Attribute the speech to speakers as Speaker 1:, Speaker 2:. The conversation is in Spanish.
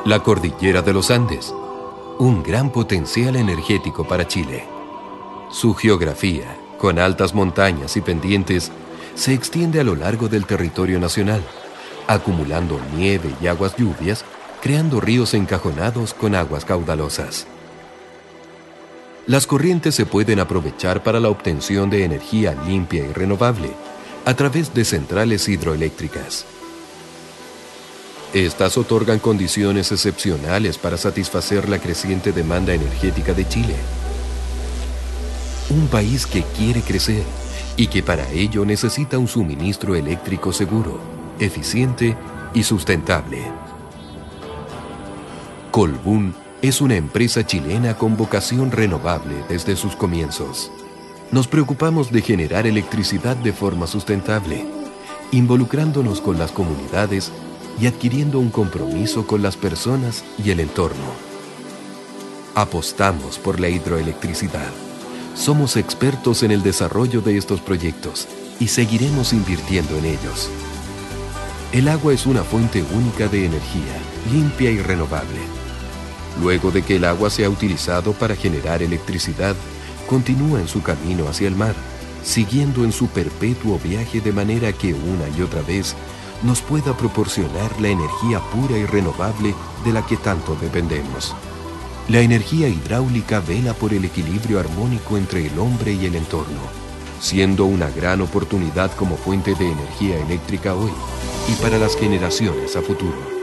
Speaker 1: La cordillera de los Andes, un gran potencial energético para Chile. Su geografía, con altas montañas y pendientes, se extiende a lo largo del territorio nacional, acumulando nieve y aguas lluvias, creando ríos encajonados con aguas caudalosas. Las corrientes se pueden aprovechar para la obtención de energía limpia y renovable a través de centrales hidroeléctricas. Estas otorgan condiciones excepcionales para satisfacer la creciente demanda energética de Chile. Un país que quiere crecer y que para ello necesita un suministro eléctrico seguro, eficiente y sustentable. Colbún es una empresa chilena con vocación renovable desde sus comienzos. Nos preocupamos de generar electricidad de forma sustentable, involucrándonos con las comunidades y adquiriendo un compromiso con las personas y el entorno. Apostamos por la hidroelectricidad. Somos expertos en el desarrollo de estos proyectos y seguiremos invirtiendo en ellos. El agua es una fuente única de energía, limpia y renovable. Luego de que el agua sea utilizado para generar electricidad, continúa en su camino hacia el mar, siguiendo en su perpetuo viaje de manera que una y otra vez nos pueda proporcionar la energía pura y renovable de la que tanto dependemos. La energía hidráulica vela por el equilibrio armónico entre el hombre y el entorno, siendo una gran oportunidad como fuente de energía eléctrica hoy y para las generaciones a futuro.